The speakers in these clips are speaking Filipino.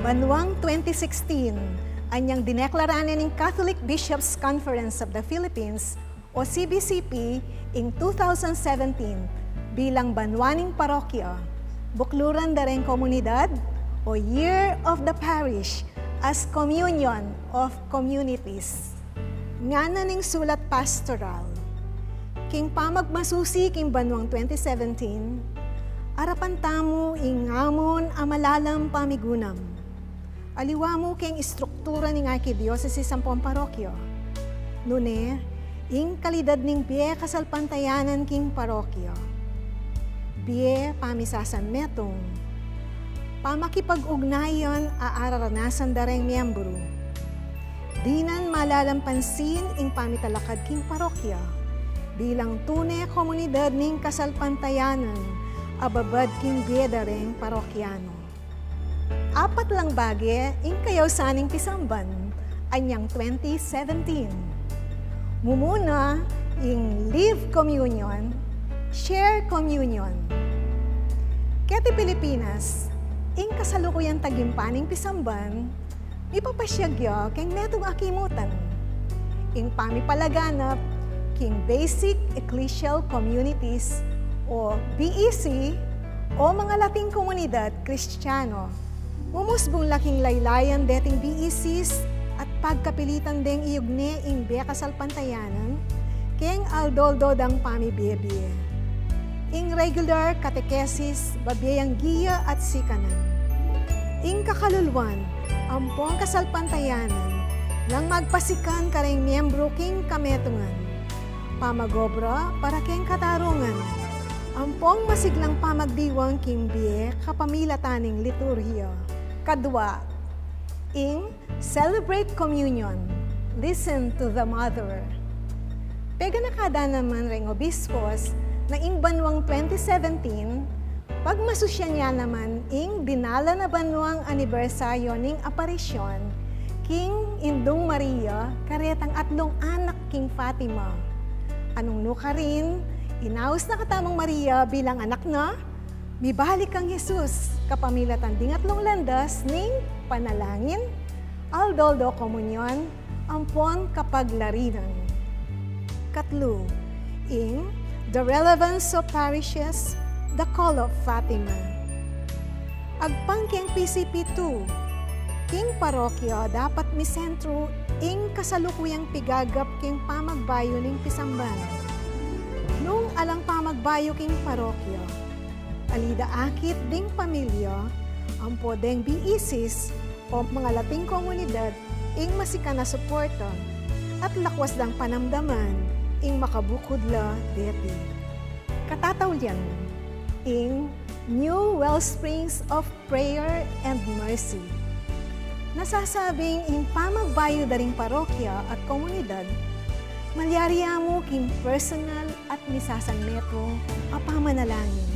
Banwang 2016, anyang dineklaraan ng Catholic Bishops' Conference of the Philippines o CBCP in 2017 bilang banwaning parokya, bukluran dareng komunidad o Year of the Parish as Communion of Communities. Nga na ning sulat pastoral, king pamagmasusi king banwang 2017, arapan tamo ingamon amalalam pamigunam. Aliwa mo king istruktura ng Archdiocese sa parokyo. Nune, ing kalidad ning biye kasalpantayanan king parokyo. Biye pamisasan metong. Pamakipag-ugnayan aararanasan dareng miyembro. Dinan malalampansin ing pamitalakad king parokya. Bilang tunay komunidad ning kasalpantayanan, ababad king biye dareng parokyano. Apat lang bagay ing kayaw saning pisamban, anyang 2017. Mumuna ing live communion, share communion. Kaya Pilipinas, ing kasalukuyan tagimpaning pisamban, ipapasyagyo keng metong akimutan. Ing pamipalaganap, king Basic Ecclesial Communities o BEC o mga lating komunidad Kristiyano. Mumusbong laking laylayan deting BECs at pagkapilitan deng iyugne ing biya kasalpantayanan, keng aldoldo dang pamibiye-biye. Ing regular catechesis, babiyang giya at sikanan. Ing kakalulwan, ampong kasalpantayanan, lang magpasikan kareng miyembro king kametungan. Pamagobra para keng katarungan. Ampong masiglang pamagdiwang king biye kapamilataning liturhiya. Kadwa, ing celebrate communion, listen to the mother. Pega nakada naman ring obispos na ing banwang 2017, pagmasusya niya naman ing dinala na banwang anibersaryo ning aparisyon king Indong Maria karetang atlong anak king Fatima. Anong nuka rin, inaus na katamang Maria bilang anak na, mibalik ang Jesus, kapamilatan ding atlong landas ning panalangin, aldoldo komunyon, ampon kapaglarinan. Katlo, ing the relevance of parishes, the call of Fatima. Agpangking PCP2, king parokya dapat misentro ing kasalukuyang pigagap king pamagbayo ning pisamban. Nung alang pamagbayo king parokya, alida akit ding pamilya, ampo deng BECs o mga lating komunidad ing masika na suporta at lakwas dang panamdaman ing makabukudla deti. Katatawyan, ing new wellsprings of prayer and mercy. Nasasabing ing pamagbayo daring parokya at komunidad, malyariya mo king personal at misasan metro a pamanalangin.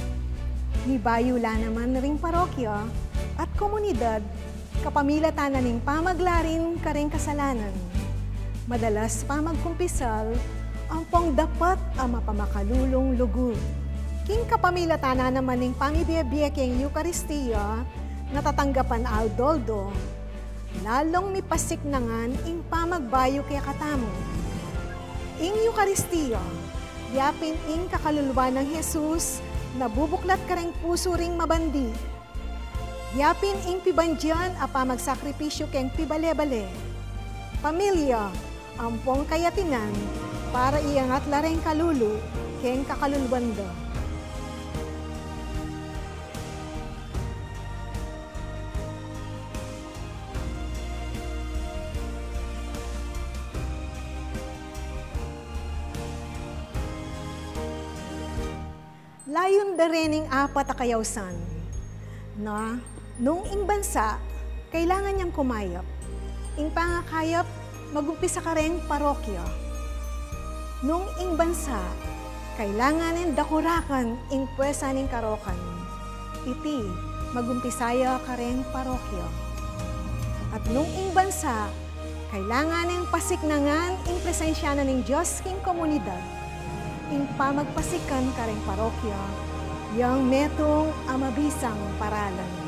Nibayula naman ring parokya at komunidad kapamilatan ning pamaglarin kareng kasalanan. Madalas pamagkumpisal, ampong dapat ang mapamakalulong lugod. King kapamilatan naman ning pamibiyabiya king Eucharistia, natatanggapan aldoldo, lalong mipasik nangan ing pamagbayo kaya katamo. Ing Eucharistia, yapin ing kakaluluwa ng Jesus, nabubuklat ka ring puso ring mabandi. Yapin ing pibandyan a pamagsakripisyo keng pibale-bale. Pamilya, ampong kayatinan, para iangat lareng kalulu keng kakalulwanda. Layon da rening apat a kayawsan na nung ing bansa, kailangan niyang kumayap. Ing pangakayap, magumpisa ka rin parokya. Nung ing bansa, kailangan ning dakurakan ing pwesa ning karokan. Iti, magumpisaya ka rin parokya. At nung ing bansa, kailangan ning pasiknangan ing presensya na ning Diyos king komunidad. Ing pamagpasikan kareng parokya, yang metong amabisang paralan.